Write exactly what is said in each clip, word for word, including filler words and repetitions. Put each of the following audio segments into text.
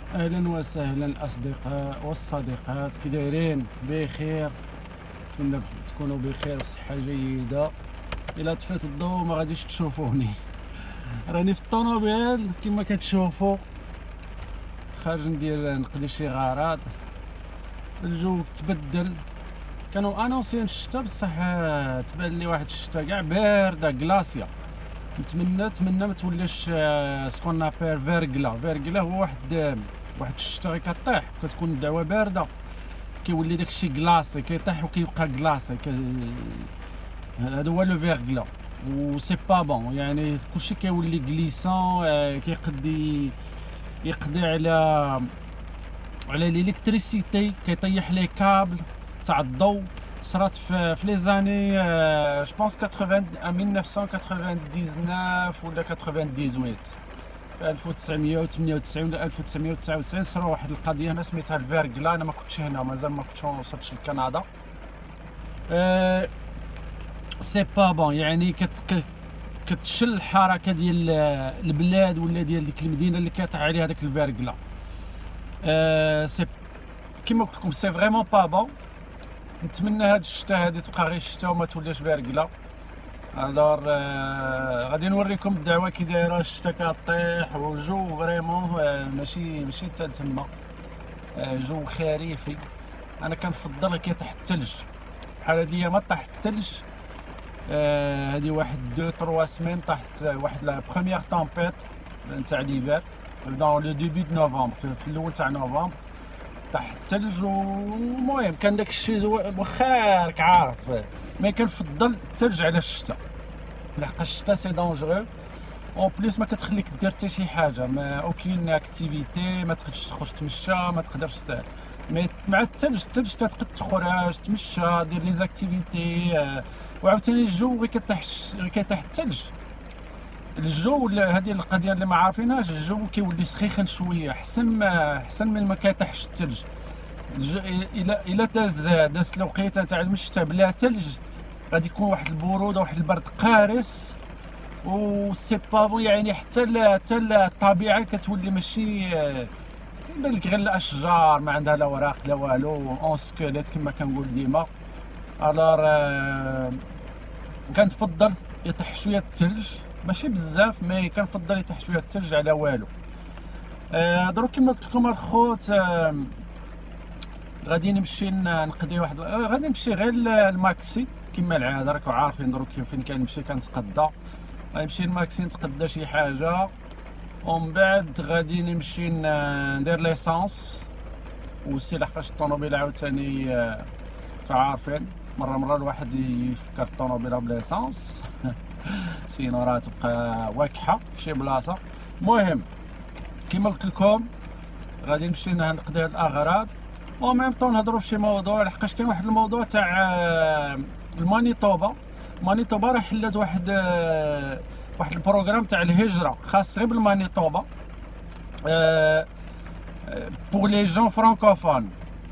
اهلا وسهلا الاصدقاء والصديقات، كي دايرين؟ بخير؟ نتمنى تكونوا بخير وصحه جيده. الا طفيت الضوء ما غاديش تشوفوني. راني في الطوموبيل كما كتشوفوا، خارج ندير نقضي شي غراض. الجو تبدل، كانوا انونسيين الشتا بصح تبان لي واحد الشتا كاع بارده كلاسيا. نتمنى نتمنى ما توليش سكون نابير فيرغلا. فيرغلا هو واحد واحد الشتا غير كطيح كتكون الدعوه بارده، كيولي داكشي كلاصي، كيطيح وكيبقى كلاصي. هذا هو لو فيرغلا و سي با بون، يعني كلشي كيولي كليسون، كيقدي يقضي على على الالكتريسيتي، كيطيح لي كابل تاع الضوء. صرات في في لي زاني جو بونس ثمانين ألف وتسعمية وتسعة وتسعين ولا ثمانية وثمانين، في ألف وتسعمية وثمانية وتسعين ولا ألف وتسعمية وتسعة وتسعين صرا واحد القضيه هنا سميتها الفيرغلا. انا ما كنتش هنا، مازال ما كنتش وصلتش لكندا. أه سي با بون، يعني كت كتشل الحركه ديال البلاد ولا ديال ديك المدينه اللي كيطيح عليها داك الفيرغلا. أه سي كيما قلت لكم سي فريمون با بون. نتمنى هاد الشتا هادي تبقى غير الشتا وما توليش فيرغلا. الور آه غادي نوريكم الدعوه كي دايره، الشتا كطيح والجو فريمون آه ماشي ماشي حتى تما، آه جو خريفي. انا كنفضل كي طيح الثلج بحال هادي، ما طاح الثلج. آه هادي واحد دو تروا سمين طاحت واحد لا بروميير طومبيت نتاع ليفير دون لو ديبي دو نوفمبر، في, في الاول تاع نوفمبر طاح الثلج. والمهم كان داك الشيء واخا راك عارف، مي كنفضل الثلج على الشتا، لحقاش الشتا سي دونجرو. اون بليس ما كتخليك دير حتى شي حاجه، ما اوكين اكتيفيتي، ما تقدرش تخرج تمشى، ما تقدرش. مي مع الثلج الثلج كتقد تخرج تمشى دير لي زاكتيفيتي. آه وعاوتاني الجو غير كيطيح غير كيطيح الثلج، الجو هذه القضيه اللي ما عارفينهاش، الجو كيولي سخيخن شويه، حسن ما حسن من ما كيطيحش الثلج. الى الى داز دازت الوقيته تاع المشتا بلا ثلج غادي يكون واحد البروده واحد البرد قارس. و سي با يعني حتى حتى الطبيعه كتولي ماشي، كيبان لك غير الاشجار ما عندها لا اوراق لا والو، اون سكيليت كما كنقول ديما. الور كنفضل يطيح شويه الثلج، ماشي بزاف، مي كنفضل يطيح شويه الثلج على والو. آه دروك كما قلت لكم الخوت، آه غادي نمشي نقضي واحد، آه غادي نمشي غير الماكسي كما العاده، راكم عارفين دروك فين كنمشي كنتقضى. غنمشي الماكسي نتقضى شي حاجه، ومن بعد غادي نمشي ندير ليسانس وسي، لحقاش الطوموبيل عاوتاني آه كعارفين مره مره الواحد يفكر الطوموبيله بليسانس سينو راه تبقى واكحه في شي بلاصه. المهم كما قلت لكم غادي نمشي نقضي هاد الاغراض، و ميم طون نهضروا في شي موضوع، لحقاش كاين واحد الموضوع تاع المانيتوبا. مانيتوبا راه حلات واحد واحد البروغرام تاع الهجره خاص غير بالمانيتوبا بور لي جون فرانكوفون.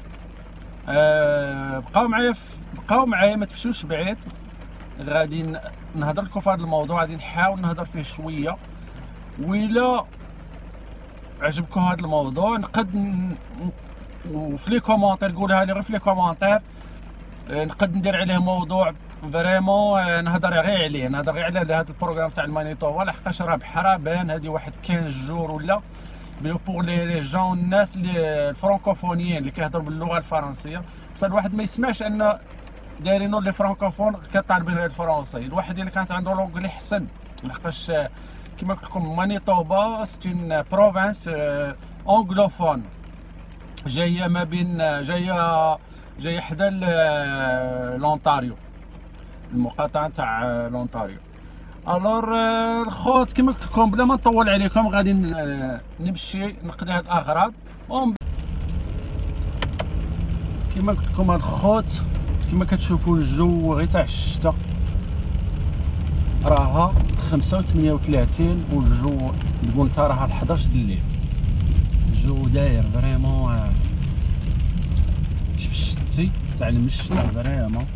بقاو معايا بقاو معايا ما تمشوش بعيد، غادي نهضر لكم في هذا الموضوع، غادي نحاول نهضر فيه شويه. وإلا عجبكم هذا الموضوع نقد وفي لي كومونتير قولها لي غير في لي كومونتير، نقد ندير عليه موضوع فريمون نهضر غير عليه، نهضر غير على هذا البروغرام تاع المانيتوبا، لحقاش راه بحال بان هذه واحد خمسة جور ولا بور لي جون الناس اللي الفرنكوفونيين اللي كيهضروا باللغه الفرنسيه. بصح الواحد ما يسمعش ان دايرينو لي فرانكوفون كطالبين غير الفرنسي. الواحد اللي كانت عنده لونجلي حسن، لحقاش كما قلت لكم مانيتوبا سي اون بروفانس انغلوفون جايه ما بين جايه جايه حدا لونتاريو، المقاطعه تاع لونتاريو. الور الخوت كما قلت لكم بلا ما نطول عليكم غادي نمشي نقضي هاد الاغراض. كما قلت لكم الخوت كما كتشوفوا الجو غير تاع الشتا، راها خمسة وثمانية وثلاثين والجو نقول حتى راها الحداش د الليل. الجو داير فريمون شفتي تاع المشتا فريمون.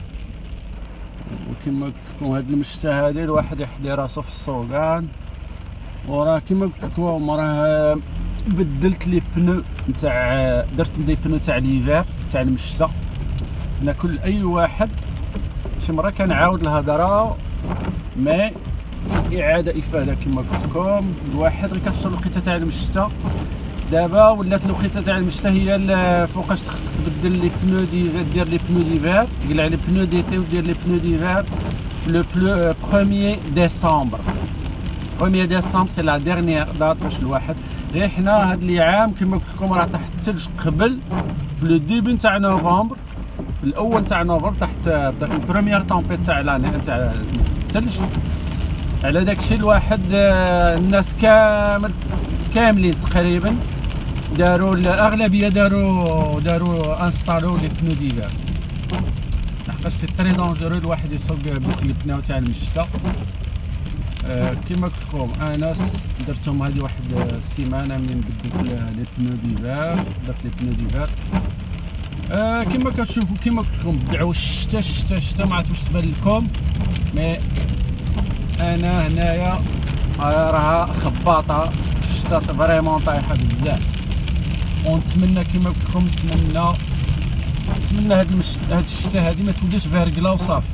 وكما قلت لكم هاد المشتا هادي الواحد يحدي راسو في السوقان، وراه كما قلت لكم راه بدلت لي بنو نتاع درت لي بنو تاع ليفير تاع المشتى. انا كل اي واحد شي مره كنعاود الهضره مي اعاده افاده كما قلت لكم. الواحد راه كتوصل الوقيته تاع المشتى دابا ولات الوقيته تاع المشتى هي فوقاش خصك تبدل لي بنو دي دير لي بنو ديفير تقلع لي بنو ديتي ودير لي بنو ديفير في لو بروميير ديسمبر. بروميير ديسمبر سي لا ديرنيير دات باش الواحد غير حنا هاد العام كما قلت لكم راه تحت الثلج قبل في لو ديبي تاع نوفمبر في الاول تاع نوفمبر تحت البروميير طومبيت تاع لاني تاع الثلج. على داكشي الواحد الناس كامل كاملين تقريبا داروا الاغلبيه داروا داروا انستالو لي بنو ديفير لحقاش سي تري دونجورو الواحد يسوق بوك لي بنو تاع المشتى. أه كما قلت لكم انا درتهم هذه واحد السيمانه منين بدلت لي بنو ديفير درت لي بنو ديفير. أه كما كتشوفوا كما قلت لكم بدعوا الشتا الشتا الشتا ما عرفت واش تبان لكم مي انا هنايا راها خباطه الشتا فريمون طايحه بزاف. ونتمنى كما قلت لكم نتمنى نتمنى هاد المش... هاد الشتا هادي ما توليش فاركله وصافي.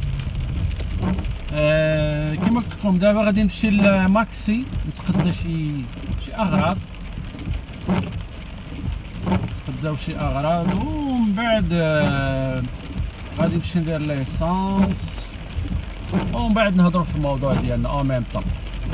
آه كما قلت لكم دابا غادي نمشي لماكسي نتقدى شي شي اغراض نتقداو شي اغراض ومن بعد آه غادي نمشي ندير ليسانس ومن بعد نهضروا في الموضوع ديالنا او ميم طون.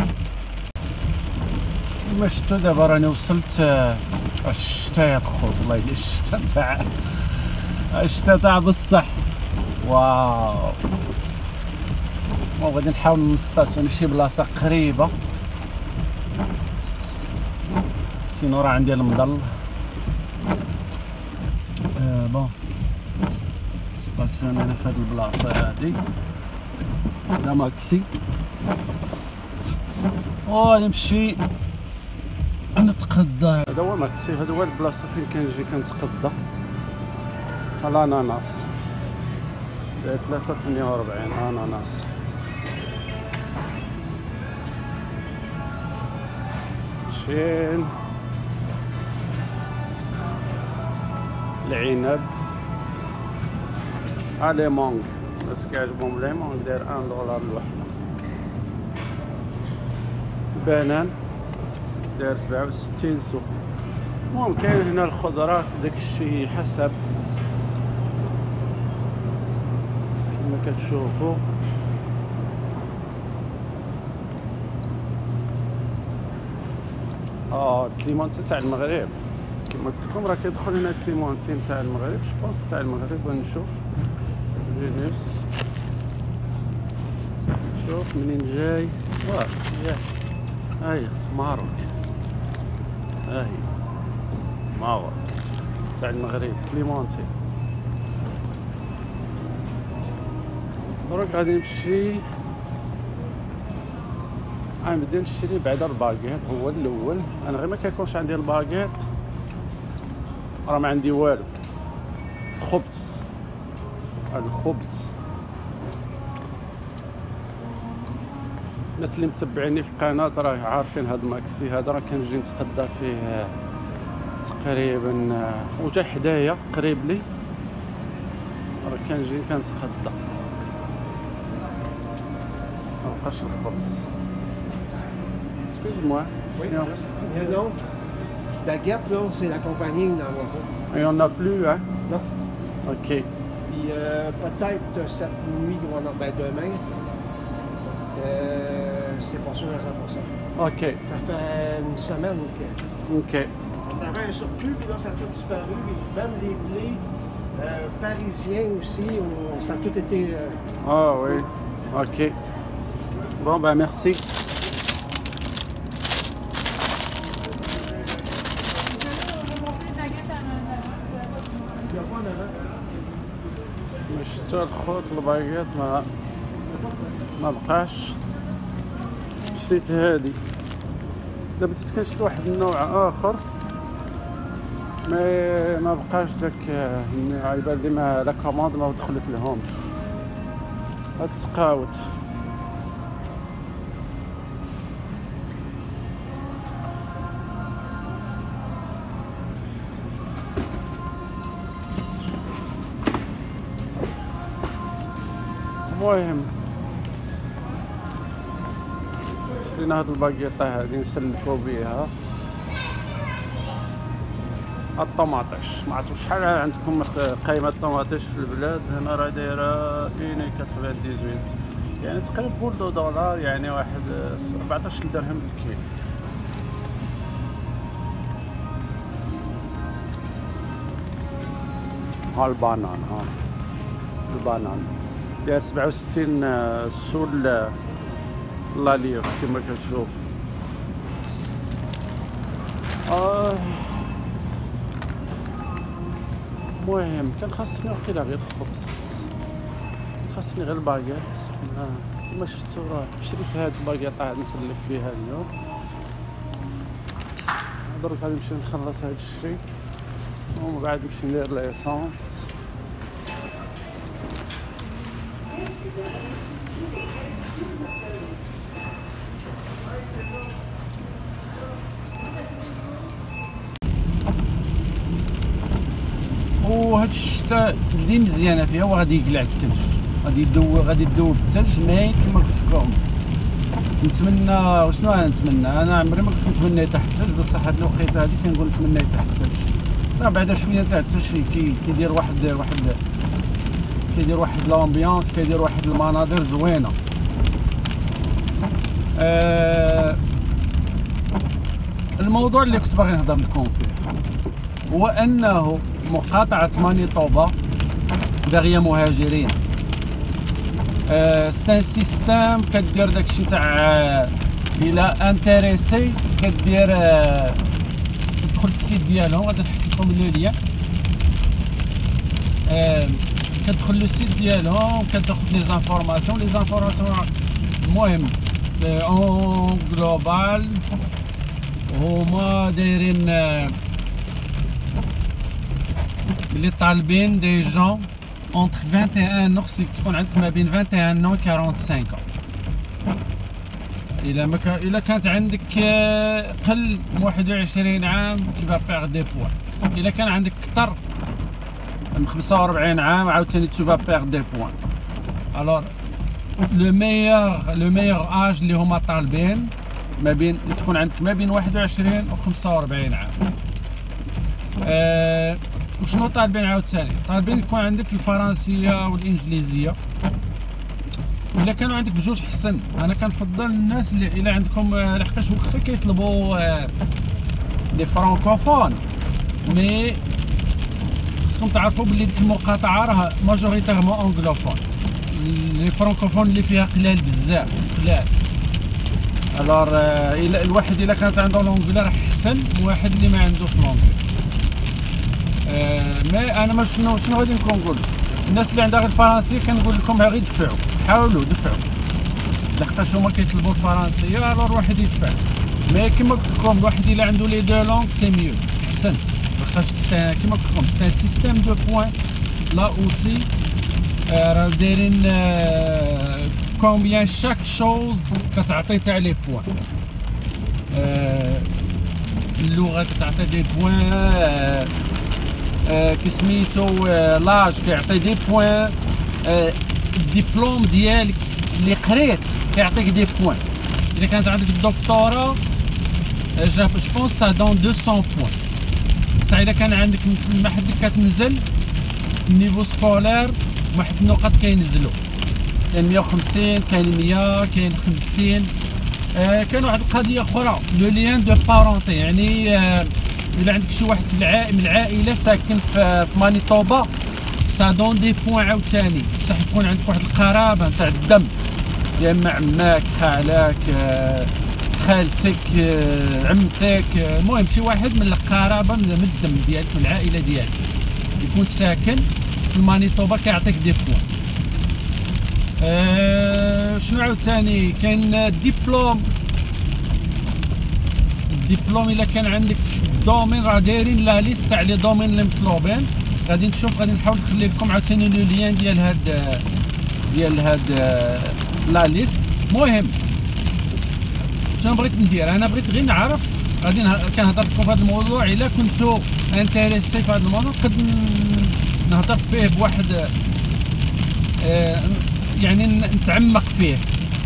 كما شفتوا دابا راني وصلت آه الشتا يا خو والله الشتا تاع الشتا تاع بصح واو. وغادي نحاول نستاسيون شي بلاصه قريبه سينو راه عندي المضل. آه بون ستاسيون انا في هاد البلاصه هادي لا ماكسي وغادي نمشي نتقدى. هذا هو ماكسي هذا هو البلاصه فين كنجي كنتقدى الاناناس ثلاثة ثمانية وأربعين اناناس. شين العنب علي مونغ بس كيعجبهم لي مونغ داير ان دولار الوحده. بنان داير سبعة وستين سو. المهم كاين هنا الخضرات داكشي حسب كما كتشوفوا. اه الكليمونتي تاع المغرب كما قلت لكم راه كيدخل هنا الكليمونتي تاع المغرب جوبونس تاع المغرب. ونشوف جينيس شوف منين جاي واه ياه هاهي ماروك هاهي ماروك تاع المغرب كليمونتي. دروك غادي نمشي غنبدا نشري بعد الباكيت هو الاول. انا غير ما كيكونش عندي الباكيت راه ما عندي والو. خبز الخبز الناس اللي متبعيني في القناه راه عارفين هاد الماكسي هذا راه كنجي نتقدى فيه تقريبا وجا حدايا قريب لي راه كنجي كنتقدى مابقاش الخبز. Excuse-moi. Oui, non. Il y a non. Baguette, là, c'est la compagnie qui n'en voit pas. Il n'y en a plus, hein? Non. Ok. Puis euh, peut-être cette nuit qui va en ben demain. Euh, c'est pas sûr à cent pour cent. Ok. Ça fait une semaine que. Ok. On avait un surplus, puis là, ça a tout disparu. Puis même les blés euh, parisiens aussi, on, ça a tout été. Euh... Ah oui. Ok. Bon, ben merci. شتا الخوت الباكيت ما ما بقاش شريت هادي دابا بديت كنشري واحد النوع اخر ما ما بقاش داك النوع يبان لي ما لا كوموند ما دخلت لهمش هاد التقاوت. المهم شرينا هاد الباكيطة هادي نسلكو بيها الطوماطيش. ما عرفتش شحال عندكم قيمة الطوماطيش في البلاد. هنا راه دايرة اثنين وثمانين وثمانين يعني تقريبا بولدو دولار، يعني واحد أربعطاش درهم بالكيلو. ها البانان، ها البانان داير سبعة وستين سول لا ليغ كما كتشوف. آه المهم كان خاصني وقيلا غير الخبز، خاصني غير الباكيط. كما شفتو راه شريت هاد الباكيطة هاد نسلك بها اليوم. درك غادي نمشي نخلص هاد الشيء ومن بعد نمشي ندير ليسونس. وهاد الشتا اللي مزيانه فيها هو غادي يقلع الثلج، غادي يدوب غادي يدوب الثلج ماين كما قلت لكم. نتمنى وشنو غنتمنى، انا عمري ما كنت نتمنى يطيح الثلج، بصح هاد الوقيته هادي كنقول نتمنى يطيح الثلج. راه بعدا شويه تاع الثلج كيدير واحد واحد كيدير واحد لامبيونس، كيدير واحد المناظر زوينه. أه الموضوع اللي كنت باغي نهضر لكم فيه هو انه مقاطعه مانيطوبا باغيه مهاجرين. أه ستان سيستام كدير داكشي تاع الى انتريسي كدير أه تدخل السيت ديالهم، غادي نحط لكم لو ليان. أه كتدخل لو سيت ديالهم كتاخذ لي زانفورماسيون لي زانفورماسيون المهم اون جلوبال هما دايرين اللي طالبين دي جون اونتر واحد وعشرين، خصك تكون عندك ما بين واحد وعشرين و خمسة وأربعين. الا ما كان الا كانت عندك قل من واحد وعشرين عام تي فا بيغ دي بوان. الا كان عندك كثر من خمسة وأربعين عام عاوتاني تو فا بيغ دي بوان. الوغ لو ميور لو ميور اج اللي هما طالبين ما بين تكون عندك ما بين واحد وعشرين و خمسة وأربعين عام. أه وشنو طالبين عاوتاني؟ طالبين يكون عندك الفرنسيه والانجليزيه. الا كانوا عندك بجوج حسن. انا كنفضل الناس اللي الا عندكم لحقاش واخا كيطلبوا لي فرانكوفون مي خصكم تعرفوا بلي ديك المقاطعه راه ماجوريتيرمون انغلوفون. لي فرانكوفون اللي فيها قلال بزاف قلال. الوغ الا الواحد الا كانت عنده لونغلي راه احسن من واحد اللي ما عندوش لونغلي. أه ما انا ما شنو شنو غادي نكون نقول الناس اللي عندها غير الفرنسيه كنقول لكم غير دفعوا، حاولوا دفعوا لحقاش هما كيطلبوا الفرنسيه. الوغ الواحد يدفع. مي كيما قلت لكم الواحد الا عنده لي دو لونغ سي ميو احسن، لحقاش كيما قلت لكم سي ان سيستيم دو بوين لا اوسي. راه دايرين كومبيان شاك شوز كتعطي تاع لي بوين. أه اللغه كتعطي دي بوين. أه أه كسميتو أه لاج كيعطي دي بوين. أه الدبلوم ديالك اللي قريت كيعطيك دي بوين. اذا كانت عندك الدكتوراه جو بونس سا دون مئتين بوين. بصح اذا كان عندك ما حد كتنزل النيفو سكولير واحد النقط كينزلوا، كاين مية وخمسين كاين مية كاين خمسين. آه كاين واحد القضيه اخرى لو ليان دو بارونتي، يعني آه الا عندك شي واحد في العائله من العائله ساكن في, في مانيطوبا سا دون دي بوين عاوتاني. بصح يكون عندك واحد القرابه نتاع الدم يا اما عماك خالك آه خالتك آه عمتك. المهم آه شي واحد من القرابه من الدم ديالك من العائله ديالك يكون ساكن في مانيطوبا كيعطيك دي بوين. أه شنو عاوتاني كاين الدبلوم. الدبلوم الا كان عندك في الدومين راه دايرين لا ليست تاع لي دومين اللي مطلوبين. غادي نشوف غادي نحاول نخلي لكم عاوتاني لو ليان ديال هاد ديال هاد لا ليست. المهم شنو بغيت ندير انا بغيت غير نعرف غادي كنهضر لكم في هذا الموضوع. الا كنتو انتريسي في هذا الموضوع قد نهضر فيه بواحد آه يعني نتعمق فيه.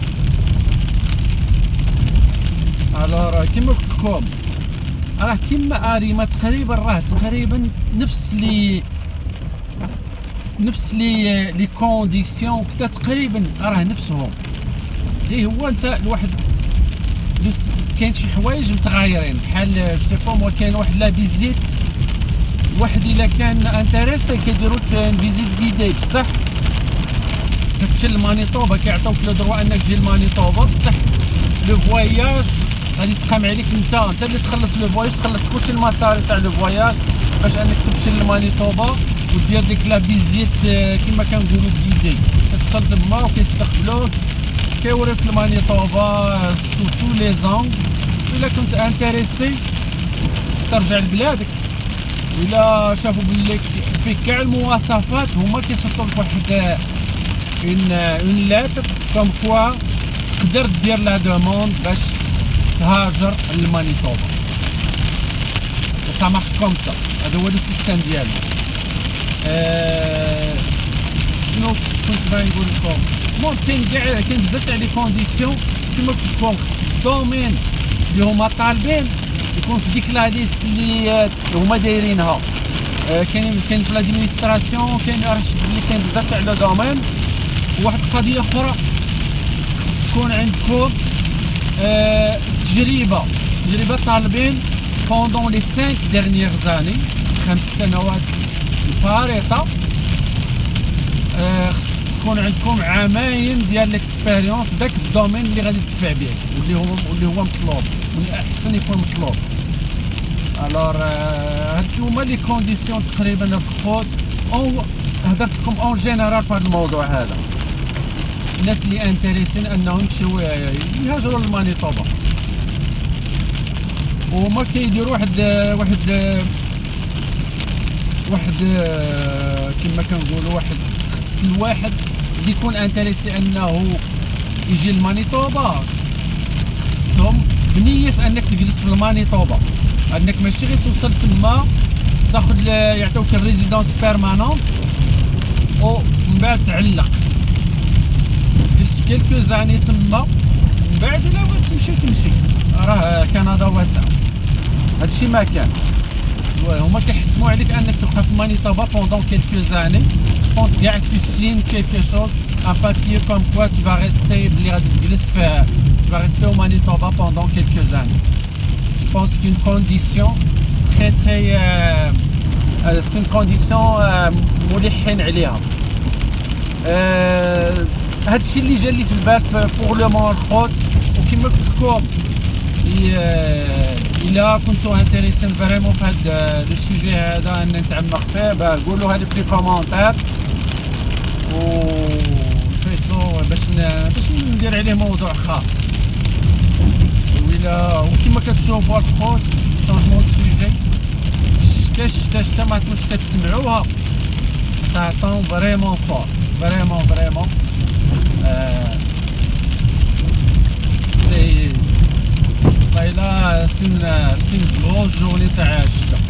الوغ كيما قلت لكم راه كيما اريما تقريبا راه تقريبا نفس لي نفس لي لي كونديسيون كدا تقريبا راه نفسهم. اللي هو انت الواحد كاين شي حوايج متغايرين بحال سي با موا كاين واحد لا فيزيت واحد الا كان انتريسي كيديروا لك فيزيت فيدي بصح كتمشي لمانيطوبا كيعطيوك لو دروا انك تجي لمانيطوبا بصح لو فواياج غادي تقام عليك انت انت اللي تخلص لو فواياج تخلص كلشي المصاري تاع لو فواياج باش انك تمشي لمانيطوبا ودير ديك لا فيزيت كيما كنقولوا فيدي كتوصل تما وكيستقبلوك كيوريك لمانيطوبا سو تو لي زون. الا كنت انتريسي خصك ترجع لبلادك الا شافوا بلي فيه كاع المواصفات هما كيصيفطوا لك واحد اون اون لاتر كوم كوا تقدر دير لا دوموند باش تهاجر لمانيطوبا. سا مارش كوم سا هذا هو لو سيستيم ديالو. أه شنو كنت باغي نقول لكم؟ المهم كاين كاع كاين بزاف تاع لي كونديسيون كيما قلت لكم خص الدومين اللي هما طالبين يكون في ديك لا ليست اللي هما دايرينها. أه كاين كاين في لادمينستراسيون كاين راه اللي كاين بزاف تاع لو دومين. وواحد القضيه اخرى خص تكون عندكم أه تجربه تجربه طالبين بوندون لي خمس ديرنيير زاني خمس سنوات الفارطه. أه خص تكون عندكم عامين ديال ليكسبيريونس داك الدومين اللي غادي تدفع به واللي هو واللي هو مطلوب واللي احسن يكون مطلوب. الوغ هاد هما لي كونديسيون تقريبا الخوت او هدرت لكم اون جينيرال في هذا الموضوع هذا. الناس اللي انتريسين انهم يمشيو يهاجروا لمانيطوبا وهما كيديروا واحد واحد واحد كما كنقولوا واحد خص الواحد اللي يكون انتريسي انه يجي لمانيطوبا خصهم بنيه انك تجلس في المانيطوبا انك ماشي غير توصل تما تاخذ يعطيوك الريزيدونس بيرمانونت ومن بعد تعلق تجلس كيلكو زاني تما من بعد الا بغيت تمشي تمشي. راه كندا واسعه هادشي ما كان هما كيحتموا عليك انك تبقى في مانيطوبا بوندون كيلكو زاني. جو بونس كاع تو سين كيلكو شوز ان بابيي كوم كوا تو فا ريستي بلي غادي تجلس في تو فا ريستي او مانيطوبا بوندون كيلكو زاني. جو بونس سي اون كونديسيون تري تري سي اون كونديسيون ملحين عليها. أه هادشي اللي جا لي في البال بوغ لو مون الخوت. وكما قلت لكم الا كنتو انتريسين فريمون في هاد لو سوجي هذا ان نتعمق فيه قولوا هذه في لي كومونتير و سيسو باش باش ندير عليه موضوع خاص. ولا وكما كتشوفوا الخوت شونجمون دو سوجي شتا شتا شتا ما عرفتوش كتسمعوها سا طون فريمون فور فريمون فريمون سي طايله سين سين غروز جورني تاع الشتا.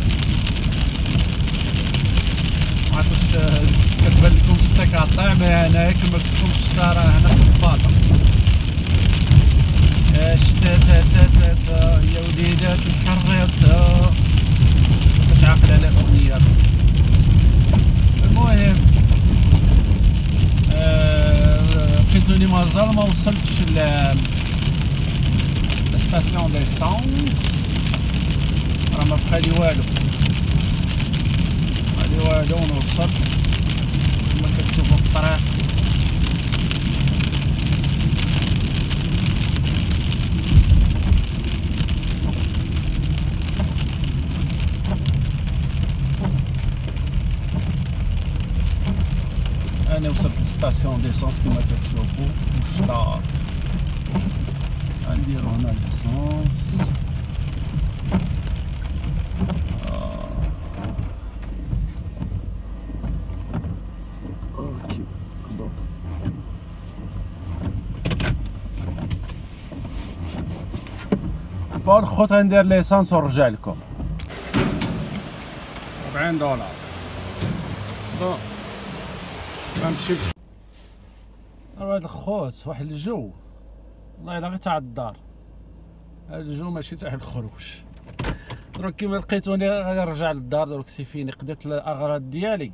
معرفتش كتبان لكم الشتا كطيع مي هنايا كما قلت لكم الشتا راه هنا في الباطا. الشتا تا تا تا يا وليدات الحريات كتعقل على الاغنيات. المهم لقيتوني مازال ما وصلتش ل ستاسيون ديسونس راه ما بقى لي والو ما لي والو نوصل كما كتشوفوا الطريق. انا وصلت للستاسيون ديسونس كما كتشوفوا والشطار غنديرو هنا ليسونس. آه. اوكي بون بون خوت غندير ليسونس ونرجع لكم. أربعين دولار بون غنمشي شوفوا هاد الخوت واحد الجو والله الا غير تاع الدار، هاد الجو ماشي تاع الخروج. دروك كيما لقيتوني غنرجع للدار، دروك سيفيني قضيت الاغراض ديالي،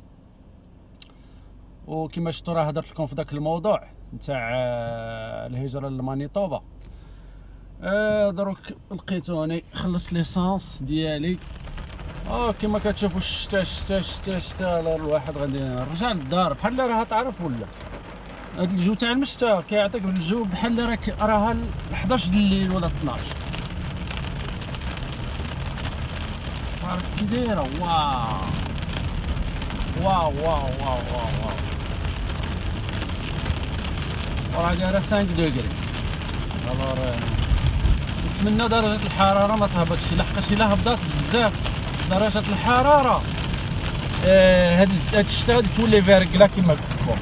وكما شفتوا راه هضرت لكم في داك الموضوع نتاع الهجره لمانيطوبا. آه دروك لقيتوني خلصت ليسانس ديالي، اه كما كتشوفوا الشتا الشتا الشتا الشتا الواحد غادي نرجع للدار بحال راه تعرف ولا هاد الجو تاع المشتا كيعطيك الجو بحال راك راها حداش د الليل ولا اثناش. عارف كي دايره واو واو واو واو واو واو وراه دايره خمسة دوغري. الوغ نتمنى درجه الحراره ما تهبطش، لحقاش الا هبطات بزاف درجه الحراره آه هاد هاد الشتا غادي تولي فاركلا كيما قلت لكم.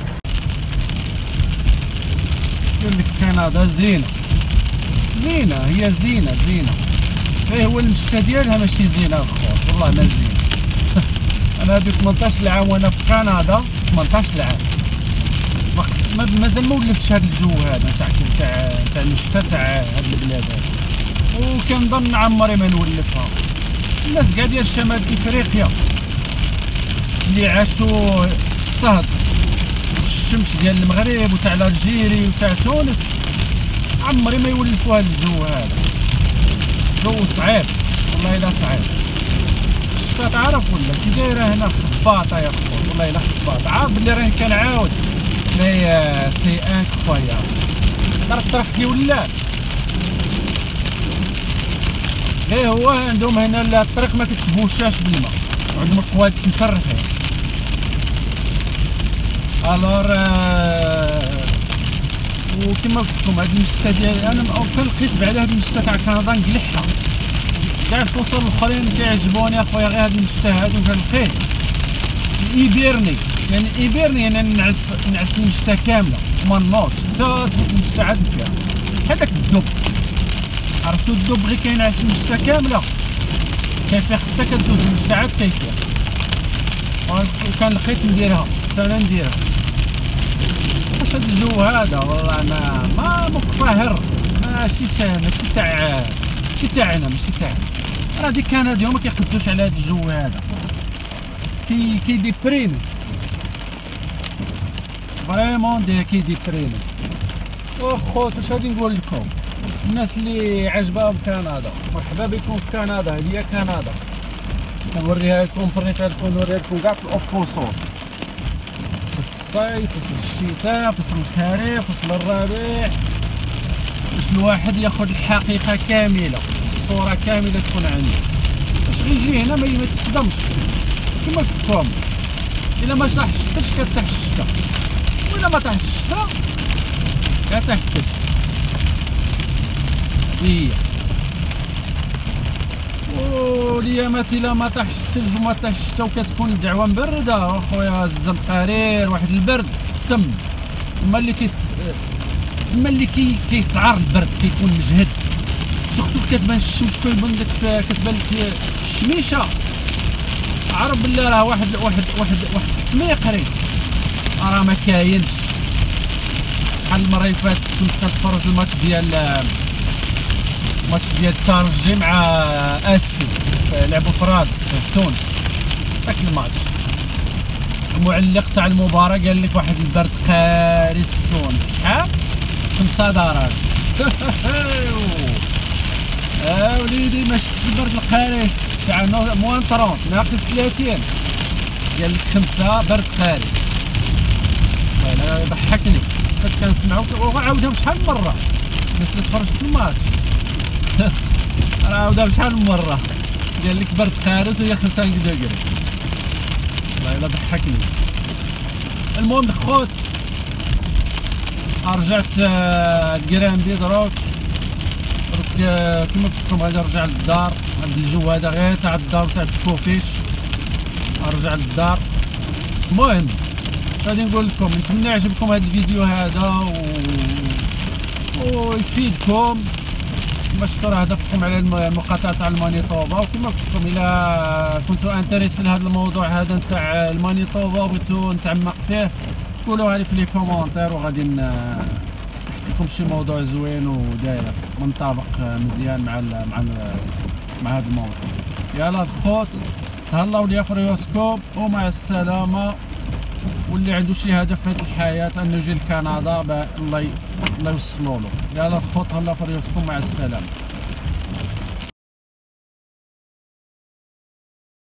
يقول لك كندا زينه زينه، هي زينه زينه، غير هو المشتا ديالها ماشي زينه الخوت، والله ما زينه. انا هادي ثمنطاش العام وانا في كندا، ثمنطاش العام مازال ما ولفتش هاد الجو هذا تاع تاع تاع المشتا تاع هاد البلاد هادي، وكنظن عمري ما نولفها. الناس كاع ديال شمال افريقيا اللي عاشوا الصهد والشمس ديال المغرب وتاع الجيري وتاع تونس عمري ما يولفوا هاد الجو هذا. جو صعيب والله الا صعيب. الشتا تعرف ولا كي دايره هنا خباطه يا خويا، والله الا خباطه. عارف بلي راني كنعاود مي سي انكرويابل. دار الطريق كي ولات غير هو عندهم هنا الطريق ما كتبوشاش بالماء، عندهم القوادس مسرحين. الور وكما قلت لكم هاد المشتا ديالي انا كنلقيت بعدا هاد المشتا تاع كندا نقلعها. كاع الفصول الاخرين كيعجبوني اخويا، غير هاد المشتا هادو كنلقيت ايبيرني، يعني ايبيرني يعني نعس نعس المشتا كامله وما نوضش حتى المشتا عاد فيها بحال داك الدب. عرفتو الدب غير كينعس المشتا كامله كيفيق حتى كدوز المشتا عاد كيفيق. وكان لقيت نديرها حتى انا نديرها. واش هاد الجو هذا والله ما ما مقفهر، ماشي ماشي تاع ماشي تاعنا ماشي تاعنا. راه ديك كندا ما كيقدوش على هاد الجو هذا، كي كيديبريمي فريمون دي كيديبريمي. وخوت واش غادي نقول لكم، الناس اللي عجبهم كندا مرحبا بكم في كندا. هذه هي كندا، نوريها لكم فريتها لكم نوريها لكم كاع في الفصول، فصل الصيف فصل الشتاء فصل الخريف فصل الربيع، باش الواحد ياخذ الحقيقه كامله الصوره كامله تكون عنده، باش يجي هنا ما يتصدمش. كما قلت لكم الا ما طاح الشتا كطيح الشتا، وإلا ما طاح الشتا كطيح الثلج. هي وليامات الا ما طاحش الثلج وما طاحش الشتا وكتكون الدعوه مبرده اخويا، الزمقرير واحد البرد السم تما اللي كيس تما اللي كي كيسعر البرد كيكون مجهد، سورتو كتبان الشمس كيبان لك كتبان لك الشميشه. عرف بلي راه واحد واحد واحد واحد السميقري راه ما كاينش. بحال المره اللي فاتت كنت كنتفرج الماتش ديال الماتش ديال الترجي مع اسفي، لعبوا في رادس في تونس. داك الماتش المعلق تاع المباراه قال لك واحد البرد قارس في تونس، شحال؟ خمسة دراجات. اه وليدي ما شفتش البرد القارس تاع موان ثلاثين ناقص ثلاثين، قال لك خمسة برد قارس. والله يضحكني كنت كنسمعو وعاودها شحال من مره الناس اللي تفرجت في الماتش. راه عاودها شحال من مره قال لك برد قارس وهي خمسة دوغري. والله الا ضحكني. المهم الخوت رجعت كرامبي دروك دروك كما قلت لكم غادي نرجع للدار. هاد الجو هذا غير تاع الدار تاع الكوفيش، نرجع للدار. المهم غادي نقول لكم نتمنى يعجبكم هذا الفيديو هذا و... ويفيدكم. كما شفتوا راه هضرت لكم على المقاطعه تاع المانيطوبا، وكما قلت لكم الا كنتوا انتريسي لهذا الموضوع هذا نتاع المانيطوبا وبغيتوا نتعمق فيه قولوها لي في لي كومونتير وغادي نحط لكم شي موضوع زوين وداير منطبق مزيان مع ال مع ال مع هذا الموضوع. يلا الخوت تهلاو ليا في ريوسكم ومع السلامه. واللي عنده شي هدف في هذه الحياه انه يجي لكندا الله الله يوصلوا له. يلا الخوت تهلاو في ريوسكم مع السلامه.